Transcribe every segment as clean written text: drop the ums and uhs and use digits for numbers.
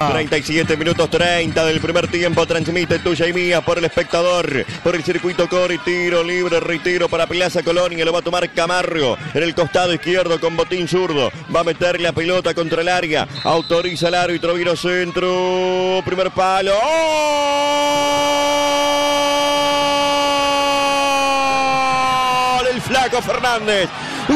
37 minutos 30 del primer tiempo, transmite Tuya y Mía por el espectador, por el circuito Cori, tiro libre, retiro para Plaza Colonia, lo va a tomar Camargo en el costado izquierdo con botín zurdo, va a meter la pelota contra el área, autoriza el árbitro, viro centro, primer palo, ¡gol! El Flaco Fernández, ¡gol!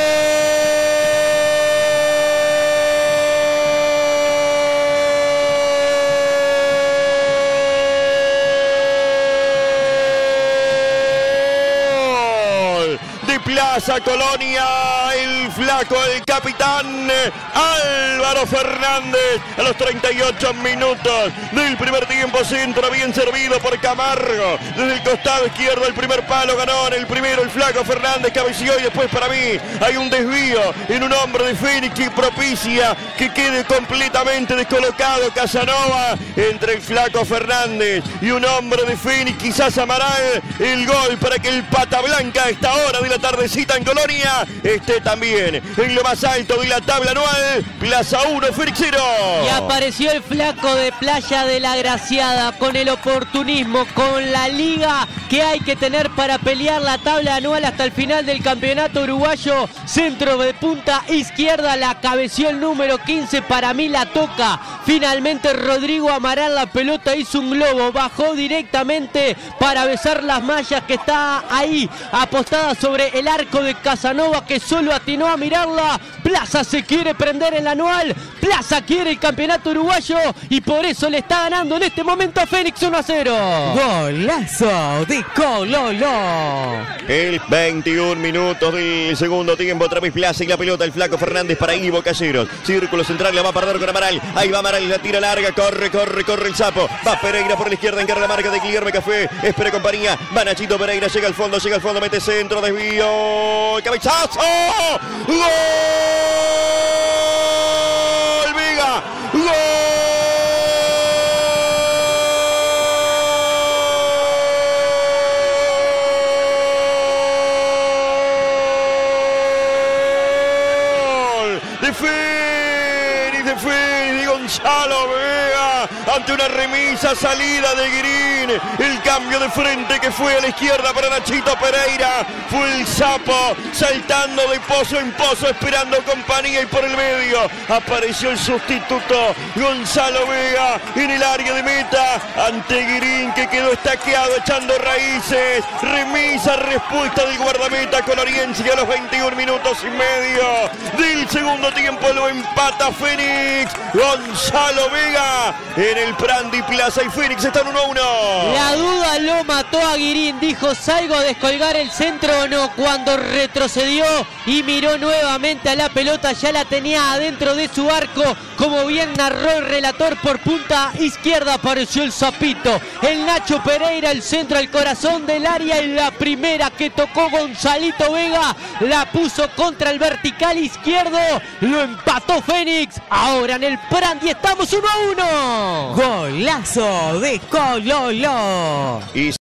Plaza Colonia, el Flaco, el capitán Álvaro Fernández a los 38 minutos del primer tiempo, centro bien servido por Camargo, desde el costado izquierdo el primer palo, ganó en el primero el Flaco Fernández, cabeció y después para mí hay un desvío en un hombro de Fénix que propicia que quede completamente descolocado Casanova entre el Flaco Fernández y un hombre de Fénix, quizás Amaral, el gol para que el Pata Blanca a esta hora de la tardecita en Colonia esté también en lo más alto de la tabla anual. Plaza 1, Fénix 0. Y apareció el Flaco de Playa de la Graciada con el oportunismo, con la liga que hay que tener para pelear la tabla anual hasta el final del campeonato uruguayo. Centro de punta izquierda, la cabeció el número 15, para mí la toca. Finalmente Rodrigo Amaral, la pelota hizo un globo, bajó directamente para besar las mallas que está ahí apostada sobre el arco de Casanova, que solo atinó a mirarla. Plaza se quiere prender en la anual, Plaza quiere el campeonato uruguayo y por eso le está ganando en este momento a Fénix 1-0. Golazo de Cololo. El 21 minutos del segundo tiempo, otra vez Plaza y la pelota, el Flaco Fernández para Ivo Caseros. Círculo central, la va a perder con Amaral. Ahí va Amaral, la tira larga, corre el Sapo. Va Pereira por la izquierda, encarga la marca de Guillermo Café. Espera compañía, va Nachito Pereira, llega al fondo, mete centro, desvío, cabezazo. ¡Gol! Vega, ¡gol! De Fénix, de Gonzalo Vega, ante una remisa, salida de Guirín, el cambio de frente que fue a la izquierda para Nachito Pereira, fue el Sapo saltando de pozo en pozo, esperando compañía y por el medio apareció el sustituto Gonzalo Vega en el área de meta, ante Guirín que quedó estaqueado echando raíces, remisa, respuesta del guardameta coloriense a los 21 minutos y medio del segundo tiempo, lo empata Fénix, Gonzalo Vega en el Prandi Plaza y Fénix están 1-1. La duda lo mató a Guirín, dijo salgo a descolgar el centro o no, cuando retrocedió y miró nuevamente a la pelota, ya la tenía adentro de su arco, como bien narró el relator. Por punta izquierda apareció el Sapito, el Nacho Pereira, el centro al corazón del área, y la primera que tocó Gonzalito Vega la puso contra el vertical izquierdo, lo empató Fénix. Ahora en el Prandi estamos 1-1. Golazo de Cololo.